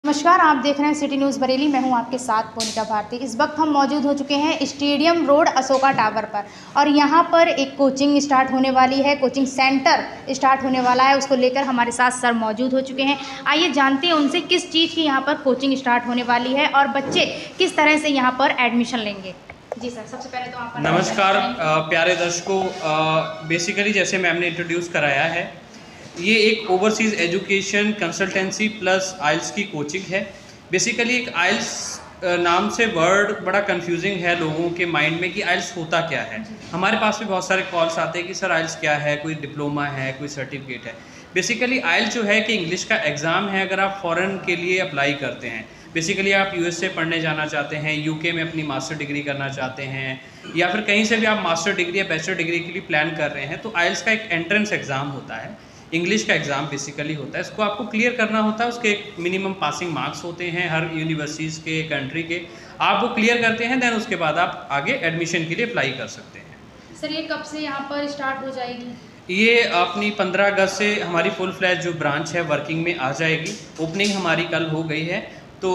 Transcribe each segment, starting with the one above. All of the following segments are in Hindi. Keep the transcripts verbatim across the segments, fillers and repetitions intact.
नमस्कार, आप देख रहे हैं सिटी न्यूज़ बरेली। मैं हूं आपके साथ मोनिका भारती। इस वक्त हम मौजूद हो चुके हैं स्टेडियम रोड अशोका टावर पर और यहां पर एक कोचिंग स्टार्ट होने वाली है, कोचिंग सेंटर स्टार्ट होने वाला है। उसको लेकर हमारे साथ सर मौजूद हो चुके हैं। आइए जानते हैं उनसे किस चीज़ की यहां पर कोचिंग स्टार्ट होने वाली है और बच्चे किस तरह से यहाँ पर एडमिशन लेंगे। जी सर, सबसे पहले तो आप नमस्कार प्यारे दर्शकों, बेसिकली जैसे मैम ने इंट्रोड्यूस कराया है, ये एक overseas education consultancy plus IELTS की कोचिंग है। बेसिकली एक आइल्स नाम से वर्ड बड़ा कंफ्यूजिंग है लोगों के माइंड में कि आइल्स होता क्या है। हमारे पास भी बहुत सारे कॉल्स आते हैं कि सर आइल्स क्या है, कोई डिप्लोमा है, कोई सर्टिफिकेट है। बेसिकली आइल्स जो है कि इंग्लिश का एग्ज़ाम है अगर आप फ़ॉरेन के लिए अप्लाई करते हैं। बेसिकली आप यूएसए पढ़ने जाना चाहते हैं, यूके में अपनी मास्टर डिग्री करना चाहते हैं, या फिर कहीं से भी आप मास्टर डिग्री या बैचलर डिग्री के लिए प्लान कर रहे हैं, तो आइल्स का एक एंट्रेंस एग्ज़ाम होता है, इंग्लिश का एग्ज़ाम बेसिकली होता है। इसको आपको क्लियर करना होता है। उसके एक मिनिमम पासिंग मार्क्स होते हैं हर यूनिवर्सिटीज़ के, कंट्री के। आप वो क्लियर करते हैं, देन उसके बाद आप आगे एडमिशन के लिए अप्लाई कर सकते हैं। सर ये कब से यहाँ पर स्टार्ट हो जाएगी? ये अपनी पंद्रह अगस्त से हमारी फुल फ्लैश जो ब्रांच है वर्किंग में आ जाएगी। ओपनिंग हमारी कल हो गई है, तो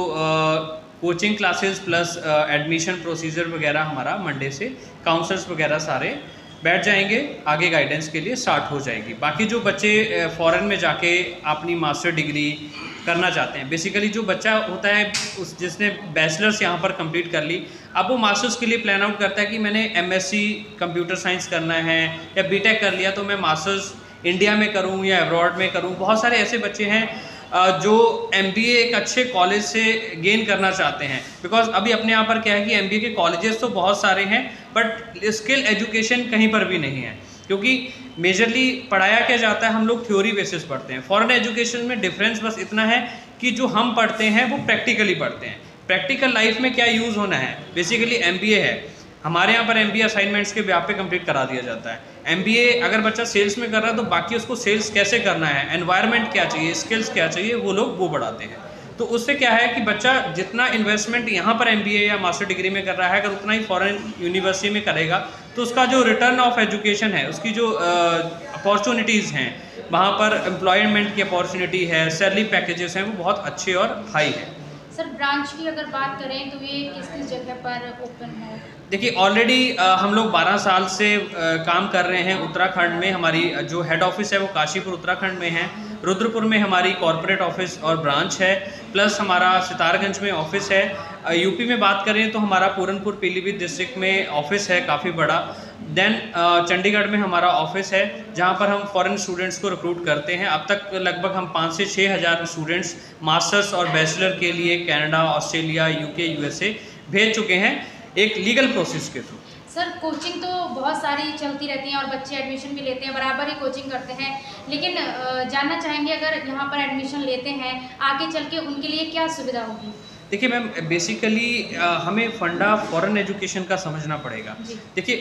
coaching classes plus admission procedure वगैरह हमारा मंडे से काउंसलर्स वगैरह सारे बैठ जाएंगे, आगे गाइडेंस के लिए स्टार्ट हो जाएगी। बाकी जो बच्चे फॉरेन में जाके अपनी मास्टर डिग्री करना चाहते हैं, बेसिकली जो बच्चा होता है उस जिसने बैचलर्स यहाँ पर कंप्लीट कर ली, अब वो मास्टर्स के लिए प्लान आउट करता है कि मैंने एमएससी कंप्यूटर साइंस करना है या बीटेक कर लिया तो मैं मास्टर्स इंडिया में करूँ या अब्रॉड में करूँ। बहुत सारे ऐसे बच्चे हैं जो एमबीए एक अच्छे कॉलेज से गेन करना चाहते हैं, बिकॉज अभी अपने यहाँ पर क्या है कि एमबीए के कॉलेजेस तो बहुत सारे हैं बट स्किल एजुकेशन कहीं पर भी नहीं है, क्योंकि मेजरली पढ़ाया क्या जाता है, हम लोग थ्योरी बेसिस पढ़ते हैं। फॉरेन एजुकेशन में डिफरेंस बस इतना है कि जो हम पढ़ते हैं वो प्रैक्टिकली पढ़ते हैं। प्रैक्टिकल लाइफ में क्या यूज़ होना है, बेसिकली एमबीए है। हमारे यहाँ पर एमबीए असाइनमेंट्स के व्याप पे कंप्लीट करा दिया जाता है। एमबीए अगर बच्चा सेल्स में कर रहा है तो बाकी उसको सेल्स कैसे करना है, एनवायरनमेंट क्या चाहिए, स्किल्स क्या चाहिए, वो लोग वो बढ़ाते हैं। तो उससे क्या है कि बच्चा जितना इन्वेस्टमेंट यहाँ पर एमबीए या मास्टर डिग्री में कर रहा है, अगर उतना ही फॉरेन यूनिवर्सिटी में करेगा तो उसका जो रिटर्न ऑफ एजुकेशन है, उसकी जो अपॉर्चुनिटीज़ हैं, वहाँ पर एम्प्लॉयमेंट की अपॉर्चुनिटी है, सैलरी पैकेजेस हैं, वो बहुत अच्छे और हाई है। सर ब्रांच की अगर बात करें तो ये किस किस जगह पर ओपन है? देखिए ऑलरेडी हम लोग बारह साल से आ, काम कर रहे हैं उत्तराखंड में। हमारी जो हेड ऑफिस है वो काशीपुर उत्तराखंड में है, रुद्रपुर में हमारी कॉरपोरेट ऑफिस और ब्रांच है, प्लस हमारा सितारगंज में ऑफिस है। यूपी में बात करें तो हमारा पूरनपुर पीलीभीत डिस्ट्रिक्ट में ऑफिस है काफ़ी बड़ा। देन चंडीगढ़ में हमारा ऑफिस है जहाँ पर हम फॉरेन स्टूडेंट्स को रिक्रूट करते हैं। अब तक लगभग हम पाँच से छः हज़ार स्टूडेंट्स मास्टर्स और बैचलर के लिए कनाडा, ऑस्ट्रेलिया, यूके, यूएसए भेज चुके हैं एक लीगल प्रोसेस के थ्रू। सर कोचिंग तो बहुत सारी चलती रहती हैं और बच्चे एडमिशन भी लेते हैं, बराबर ही कोचिंग करते हैं, लेकिन जानना चाहेंगे अगर यहाँ पर एडमिशन लेते हैं आगे चल के उनके लिए क्या सुविधा होगी? देखिए मैम, बेसिकली हमें फंडा फॉरेन एजुकेशन का समझना पड़ेगा। देखिए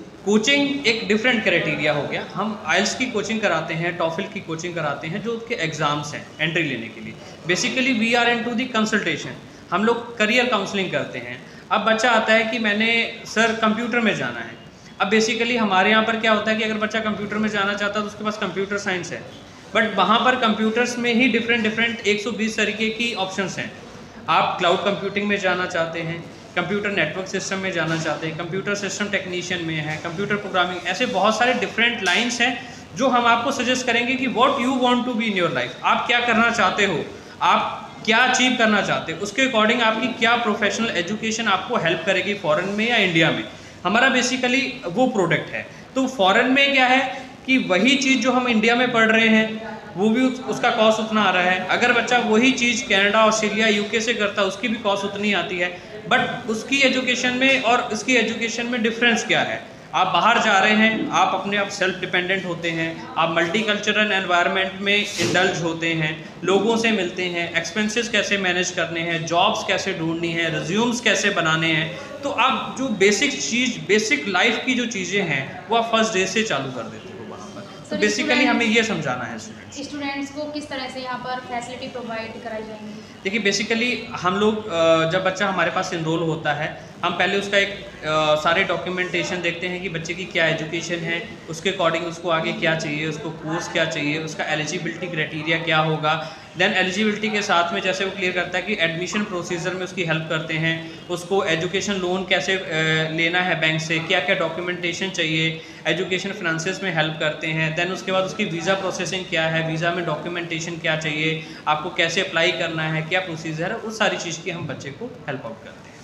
कोचिंग एक डिफरेंट क्राइटेरिया हो गया। हम आइल्स की कोचिंग कराते हैं, टॉफिल की कोचिंग कराते हैं, जो उसके एग्ज़ाम्स हैं एंट्री लेने के लिए। Basically we are into the consultation, हम लोग करियर काउंसलिंग करते हैं। अब बच्चा आता है कि मैंने सर कंप्यूटर में जाना है। अब बेसिकली हमारे यहाँ पर क्या होता है कि अगर बच्चा कंप्यूटर में जाना चाहता है तो उसके पास कंप्यूटर साइंस है, बट वहाँ पर कंप्यूटर्स में ही डिफरेंट डिफरेंट एक सौ बीस तरीके की ऑप्शंस हैं। आप क्लाउड कंप्यूटिंग में जाना चाहते हैं, कंप्यूटर नेटवर्क सिस्टम में जाना चाहते हैं, कंप्यूटर सिस्टम टेक्नीशियन में है, कंप्यूटर प्रोग्रामिंग, ऐसे बहुत सारे डिफरेंट लाइन्स हैं जो हम आपको सजेस्ट करेंगे कि what you want to be in your life. आप क्या करना चाहते हो, आप क्या अचीव करना चाहते हैं, उसके अकॉर्डिंग आपकी क्या प्रोफेशनल एजुकेशन आपको हेल्प करेगी फॉरेन में या इंडिया में। हमारा बेसिकली वो प्रोडक्ट है। तो फॉरेन में क्या है कि वही चीज़ जो हम इंडिया में पढ़ रहे हैं वो भी उसका कॉस्ट उतना आ रहा है। अगर बच्चा वही चीज़ कनाडा, ऑस्ट्रेलिया, यूके से करता है उसकी भी कॉस्ट उतनी आती है, बट उसकी एजुकेशन में और इसकी एजुकेशन में डिफरेंस क्या है। आप बाहर जा रहे हैं, आप अपने आप सेल्फ डिपेंडेंट होते हैं, आप मल्टीकल्चरल एनवायरनमेंट में इंडल्ज होते हैं, लोगों से मिलते हैं, एक्सपेंसेस कैसे मैनेज करने हैं, जॉब्स कैसे ढूंढनी है, रिज्यूम्स कैसे बनाने हैं। तो आप जो बेसिक चीज़, बेसिक लाइफ की जो चीज़ें हैं वो आप फर्स्ट डे से चालू कर देते हो वहाँ पर। तो बेसिकली हमें ये समझाना है स्टूडेंट्स स्टूडेंट्स को किस तरह से यहाँ पर फैसिलिटी प्रोवाइड कराई जाएंगी। देखिए बेसिकली हम लोग जब बच्चा हमारे पास इनरोल होता है, हम पहले उसका एक सारे डॉक्यूमेंटेशन देखते हैं कि बच्चे की क्या एजुकेशन है, उसके अकॉर्डिंग उसको आगे क्या चाहिए, उसको कोर्स क्या चाहिए, उसका एलिजिबिलिटी क्राइटेरिया क्या होगा, देन एलिजिबिलिटी के साथ में जैसे वो क्लियर करता है कि एडमिशन प्रोसीजर में उसकी हेल्प करते हैं, उसको एजुकेशन लोन कैसे लेना है बैंक से, क्या क्या डॉक्यूमेंटेशन चाहिए, एजुकेशन फाइनेंसेस में हेल्प करते हैं। देन उसके बाद उसकी वीज़ा प्रोसेसिंग क्या है, वीज़ा में डॉक्यूमेंटेशन क्या चाहिए, आपको कैसे अप्लाई करना है, क्या प्रोसीजर है, उस सारी चीज़ की हम बच्चे को हेल्प आउट करते हैं।